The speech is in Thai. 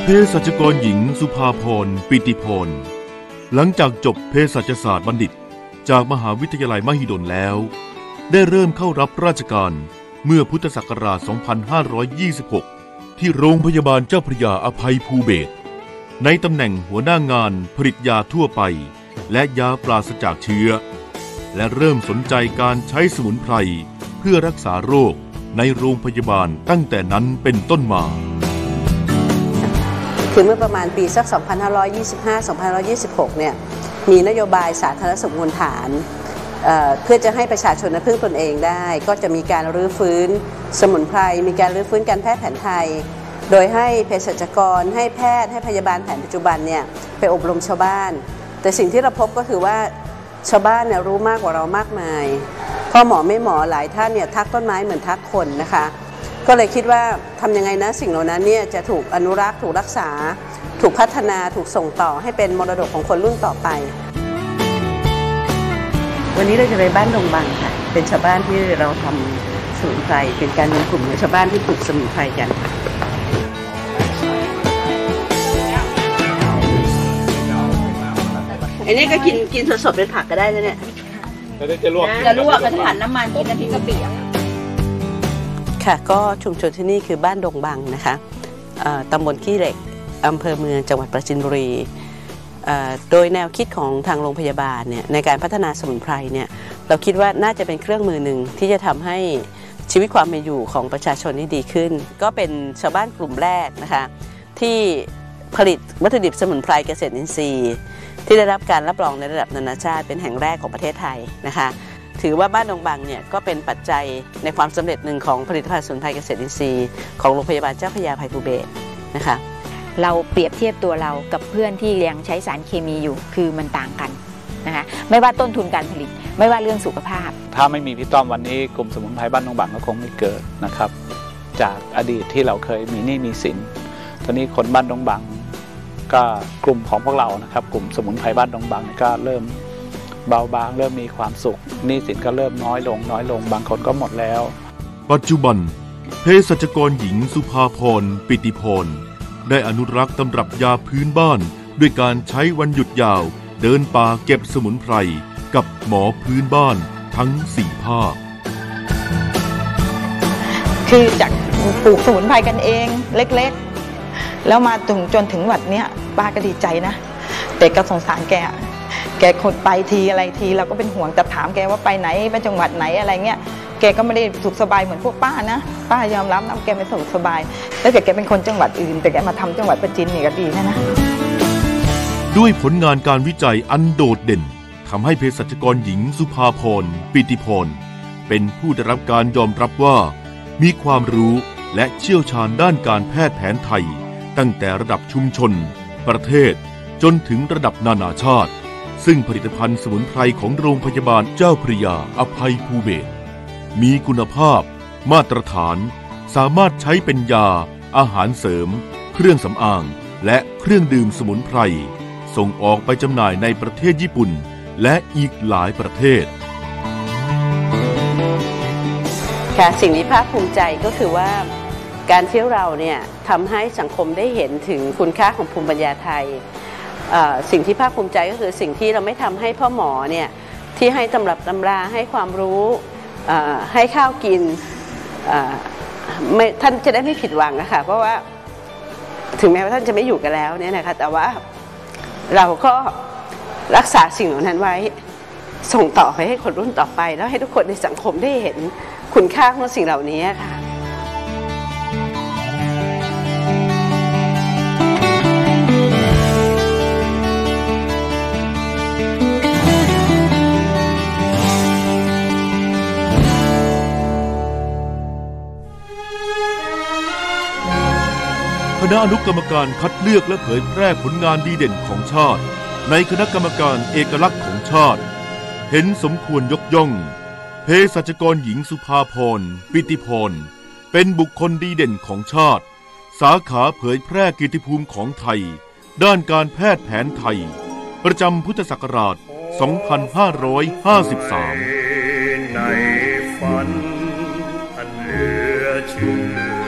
เภสัชกรหญิงสุภาพรปิติพรหลังจากจบเภสัชศาสตร์บัณฑิตจากมหาวิทยาลัยมหิดลแล้วได้เริ่มเข้ารับราชการเมื่อพุทธศักราช 2526 ที่โรงพยาบาลเจ้าพระยาอภัยภูเบศรในตำแหน่งหัวหน้างานผลิตยาทั่วไปและยาปราศจากเชื้อและเริ่มสนใจการใช้สมุนไพรเพื่อรักษาโรคในโรงพยาบาลตั้งแต่นั้นเป็นต้นมาคือเมื่อประมาณปีสัก 2525-2526 เนี่ยมีนโยบายสาธารณสุขมูลฐานเพื่อจะให้ประชาชนพึ่งตนเองได้ก็จะมีการรื้อฟื้นสมุนไพรมีการรื้อฟื้นการแพทย์แผนไทยโดยให้เภสัชกรให้แพทย์ให้พยาบาลแผนปัจจุบันเนี่ยไปอบรมชาวบ้านแต่สิ่งที่เราพบก็คือว่าชาวบ้านเนี่ยรู้มากกว่าเรามากมายพ่อหมอไม่หมอหลายท่านเนี่ยทักต้นไม้เหมือนทักคนนะคะก็เลยคิดว่าทำยังไงนะสิ่งเหล่านั้นเนี่ยจะถูกอนุรักษ์ถูกรักษาถูกพัฒนาถูกส่งต่อให้เป็นมรดกของคนรุ่นต่อไปวันนี้เราจะไปบ้านดงบังค่ะเป็นชาวบ้านที่เราทำสมุนไพรเป็นการรวมกลุ่มของชาวบ้านที่ปลูกสมุนไพรกันอันนี้ก็กินสดๆเป็นผักก็ได้นะเนี่ยจะลวกกระถางน้ำมันกินน้ำพริกกะปิค่ะก็ชุมชนที่นี่คือบ้านดงบังนะคะตำบลขี้เหล็กอำเภอเมืองจังหวัดปราจีนบุรีโดยแนวคิดของทางโรงพยาบาลเนี่ยในการพัฒนาสมุนไพรเนี่ยเราคิดว่าน่าจะเป็นเครื่องมือหนึ่งที่จะทำให้ชีวิตความเป็นอยู่ของประชาชนนี่ดีขึ้นก็เป็นชาวบ้านกลุ่มแรกนะคะที่ผลิตวัตถุดิบสมุนไพรเกษตรอินทรีย์ที่ได้รับการรับรองในระดับนานาชาติเป็นแห่งแรกของประเทศไทยนะคะถือว่าบ้านดงบังเนี่ยก็เป็นปัจจัยในความสำเร็จหนึ่งของผลิตภัณฑ์สมุนไพรเกษตรอินทรีย์ของโรงพยาบาลเจ้าพระยาอภัยภูเบศรนะคะเราเปรียบเทียบตัวเรากับเพื่อนที่ยังใช้สารเคมีอยู่คือมันต่างกันนะคะไม่ว่าต้นทุนการผลิตไม่ว่าเรื่องสุขภาพถ้าไม่มีพี่ต้อมวันนี้กลุ่มสมุนไพรบ้านดงบังก็คงไม่เกิดนะครับจากอดีตที่เราเคยมีหนี้มีสินตอนนี้คนบ้านดงบังก็กลุ่มของพวกเรานะครับกลุ่มสมุนไพรบ้านดงบังก็เริ่มเบาบางเริ่มมีความสุขหนี้สินก็เริ่มน้อยลงบางคนก็หมดแล้วปัจจุบันเภสัชกรหญิงสุภาพรปิติพรได้อนุรักษ์ตำรับยาพื้นบ้านด้วยการใช้วันหยุดยาวเดินป่าเก็บสมุนไพรกับหมอพื้นบ้านทั้ง4 ภาคคือจากปลูกสมุนไพรกันเองเล็กๆแล้วมาจนถึงวันนี้ป้าก็ดีใจนะแต่ก็สงสารแกคนไปทีอะไรทีเราก็เป็นห่วงแต่ถามแกว่าไปไหนไปจังหวัดไหนอะไรเงี้ยแกก็ไม่ได้สุขสบายเหมือนพวกป้านะป้ายอมรับนะแกไม่สุขสบายแล้วแต่แกเป็นคนจังหวัดอื่นแต่แกมาทำจังหวัดประจินนี่ก็ดีนะด้วยผลงานการวิจัยอันโดดเด่นทำให้เภสัชกรหญิงสุภาพรปิติพรเป็นผู้ได้รับการยอมรับว่ามีความรู้และเชี่ยวชาญด้านการแพทย์แผนไทยตั้งแต่ระดับชุมชนประเทศจนถึงระดับนานาชาติซึ่งผลิตภัณฑ์สมุนไพรของโรงพยาบาลเจ้าพระยาอภัยภูเบศรมีคุณภาพมาตรฐานสามารถใช้เป็นยาอาหารเสริมเครื่องสำอางและเครื่องดื่มสมุนไพรส่งออกไปจำหน่ายในประเทศญี่ปุ่นและอีกหลายประเทศค่ะสิ่งที่ภาคภูมิใจก็คือว่าการที่เราเนี่ยทำให้สังคมได้เห็นถึงคุณค่าของภูมิปัญญาไทยสิ่งที่ภาคภูมิใจก็คือสิ่งที่เราไม่ทำให้พ่อหมอเนี่ยที่ให้ตำรับตำราให้ความรู้ให้ข้าวกินท่านจะได้ไม่ผิดหวังนะคะเพราะว่าถึงแม้ว่าท่านจะไม่อยู่กันแล้วเนี่ยนะคะแต่ว่าเราก็รักษาสิ่งเหล่านั้นไว้ส่งต่อไปให้คนรุ่นต่อไปแล้วให้ทุกคนในสังคมได้เห็นคุณค่าของสิ่งเหล่านี้ค่ะคณะอนุกรรมการคัดเลือกและเผยแพร่ผลงานดีเด่นของชาติในคณะกรรมการเอกลักษณ์ของชาติเห็นสมควรยกย่องเภสัชกรหญิงสุภาพรปิติพรเป็นบุคคลดีเด่นของชาติสาขาเผยแพร่เกียรติภูมิของไทยด้านการแพทย์แผนไทยประจำพุทธศักราช 2553 ในฝันอันเหลือเชื่อ